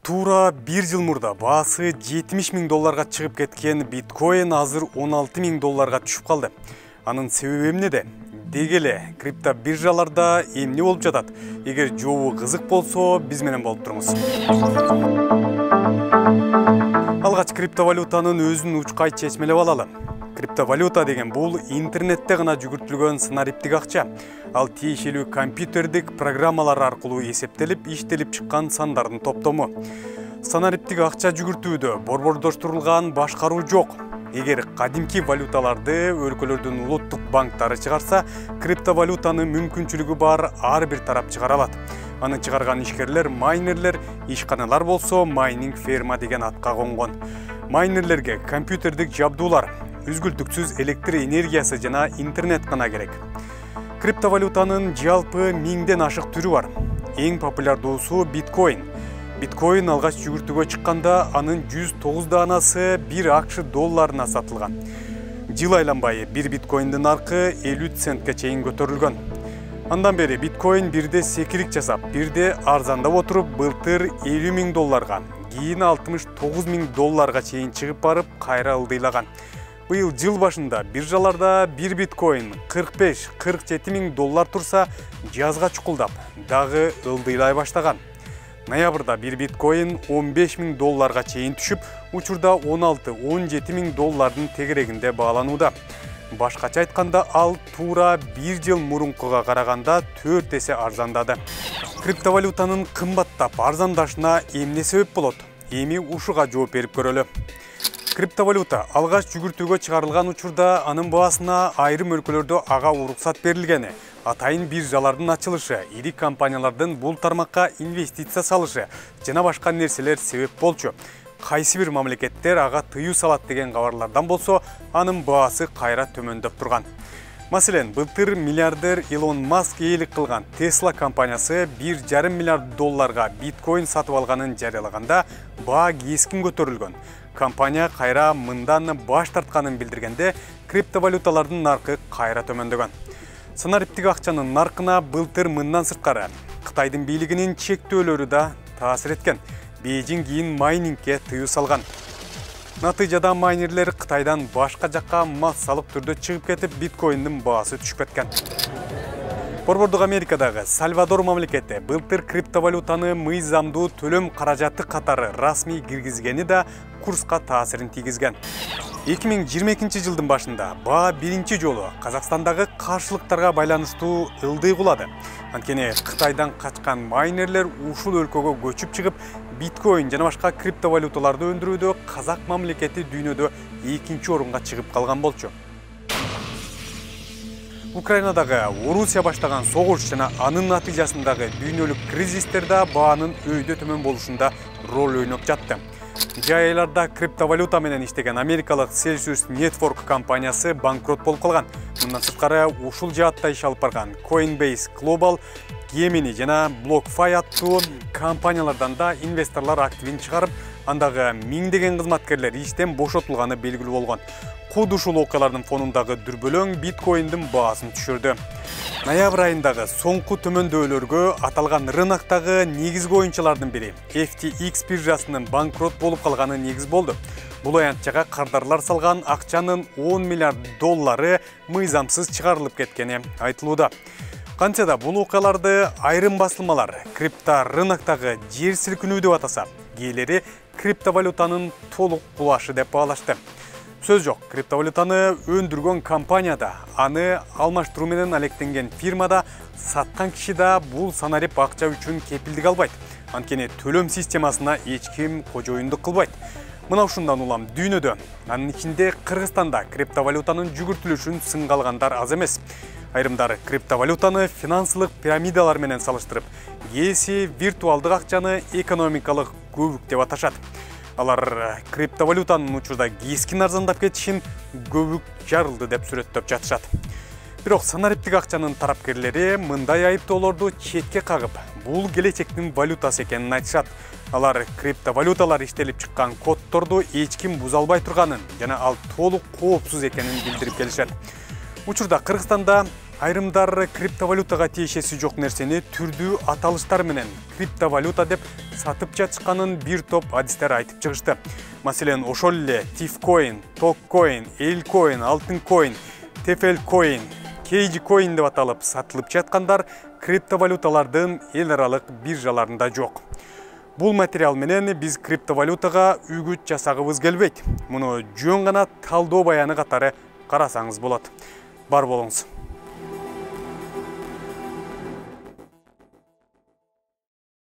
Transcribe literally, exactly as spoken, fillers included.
Туура бир жыл мурда баасы жетимиш миң долларга чыгып кеткен биткоин азыр он алты миң долларга түшүп калды. Анын себеби эмнеде? Деги эле крипто биржаларда эмне болуп жатат? Эгер жообу кызык болсо, биз менен болуп туруңуз. Алгач криптовалютанын өзүн учкай чечмелеп алалы. Криптовалюта деген бул интернетте гана жүгүртүлгөн санариптик акча. Ал тиешелүү компьютердик программалар аркылуу эсептелип, иштелип чыккан сандардын топтому. Санариптик акча жүгүртүүдө борбордоштурулган башкаруу жок. Эгер кадимки валюталарды өлкөлөрдүн улуттук банктары чыгарса, криптовалютаны мүмкүнчүлүгү бар ар бир тарап чыгара алат. Аны чыгарган ишкерлер, майнерлер, ишканалар болсо майнинг ферма деген атка конгон. Майнерлерге компьютердик жабдуулар, үзгүлтүксүз электр энергиясы жана интернет гана керек. Криптовалютанын жалпы миңден ашык түрү бар. Эң популярдуусу биткоин. Биткоин алгач жүгүртүүгө чыкканда анын жүз тогуз данасы бир акш долларына сатылган. Жыл айланбай бир биткоиндин наркы элүү центке чейин көтөрүлгөн. Андан бери биткоин бирде секирик жасап, бирде арзандап отуруп, былтыр элүү миң долларга, кийин алтымыш тогуз миң долларга чейин чыгып барып, кайра ылдыйлаган. Быйыл жыл башында биржаларда бир биткоин кырк беш кырк жети миң доллар турса, жазга чукулдап, дагы ылдыйлай баштаган. Ноябрда бир биткоин он беш миң долларга чейин түшүп, учурда он алты он жети миң доллардын тегерегинде бааланууда. Башкача айтканда, ал туура бир жыл мурункуга караганда төрт эсе арзандады. Криптовалютанын кымбаттап арзандашына эмне себеп болот? Эми ушуга жооп берип көрөлү. Криптовалюта алгач жүгүртүүгө чыгарылган учурда анын баасына айрым өлкөлөрдө ага уруксат берилгени, атайын биржалардын ачылышы, ири компаниялардын бул тармакка инвестиция салышы жана башка нерселер себеп болчу. Кайсы бир мамлекеттер ага тыюу салат деген кабарлардан болсо, анын баасы кайра төмөндөп турган. Маселен, былтыр миллиардер Илон Маск ээлик кылган Tesla компаниясы бир жарым миллиард долларга биткоин сатып алганын жарыялаганда, баа кескин көтөрүлгөн. Компания кайра мындан баш тартканын билдиргенде, криптовалюталардын наркы кайра төмөндөгөн. Санариптик акчанын наркына былтыр мындан сырткары Кытайдын бийлигинин чектөөлөрү да таасир эткен. Бейжиң кийин майнингке тыюу салган. Натыйжада майнерлер Кытайдан башка жакка массалык түрдө чыгып кетип, биткоиндин баасы түшүп кеткен. Борбордук Америкадагы Сальвадор мамлекети былтыр криптовалютаны мыйзамдуу төлөм каражаты катары расмий киргизгени да курска таасирин тийгизген. эки миң жыйырма экинчи жылдын башында баа биринчи жолу Казакстандагы каршылыктарга байланыштуу ылдый кулады. Анткени Кытайдан качкан майнерлер ушул өлкөгө көчүп чыгып, биткоин жана башка криптовалюталарды өндүрүүдө Казак мамлекети дүйнөдө экинчи орунга чыгып калган болчу. Украинадагы Орусия баштаган согуш жана анын натыйжасындагы дүйнөлүк кризистер да баанын өйдө төмөн болушунда роль ойноп жатты. Жай айларда криптовалюта менен иштеген америкалык Celsius Network компаниясы банкрот болуп калган. Мындан сырткары ушул жаатта иш алып барган Coinbase Global, Gemini жана BlockFi аттуу компаниялардан да инвесторлор активин чыгарып, андагы миңдеген кызматкерлер иштен бошотулганы белгилүү болгон. Куд ушул окуялардын фонундагы дүрбөлөң биткоиндин баасын түшүрдү. Ноябрь айындагы соңку төмөндөөлөргө аталган рыноктагы негизги оюнчулардын бири эф ти экс биржасынын банкрот болуп калганы негиз болду. Бул аянтчага кардарлар салган акчанын он миллиард доллары мыйзамсыз чыгарылып кеткени айтылууда. Кантсе да бул окуяларды айрым басылмалар крипто рыноктагы жер силкинүү деп атаса, кээleri криптовалютанын толук кулашы деп баалашты. Сөз жок, криптовалютаны өндүргөн компанияда, аны алмаштыруу менен алектенген фирмада, саткан киши да бул санарип акча үчүн кепилдик албайт. Анткени төлөм системасына эч ким кожоюндук кылбайт. Мына ушундан улам дүйнөдө, анын ичинде Кыргызстанда криптовалютанын жүгүртүлүшүн сынга алгандар аз эмес. Айрымдары криптовалютаны финансылык пирамидалар менен салыштырып, кээси виртуалдык акчаны экономикалык көбүк деп аташат. Алар криптовалютанын учурда кескин арзандап кетишин көбүк жарылды деп сүрөттөп жатышат. Бирок санариптик акчанын тарапкерлери мындай айыптоолорду четке кагып, бул келечектин валютасы экенин айтышат. Алар криптовалюталар иштелип чыккан коддорду эч ким буза албай турганын жана ал толук коопсуз экенин билдирип келишет. Учурда Кыргызстанда Айрымдар криптовалютага тиешеси жок нерсени түрдүү аталыштар менен криптовалюта деп сатып жатышканын бир топ адистер айтып чыгышты. Маселен, ошол эле Tifcoin, Tokcoin, Elcoin, Altıncoin, Tefelcoin, Cagecoin деп аталып сатылып жаткандар криптовалюталардын эл аралык биржаларында жок. Бул материал менен биз криптовалютага үгүт жасагыбыз келбейт. Муну жөн гана талдоо баяны катары карасаңыз болот. Бар болуңуз.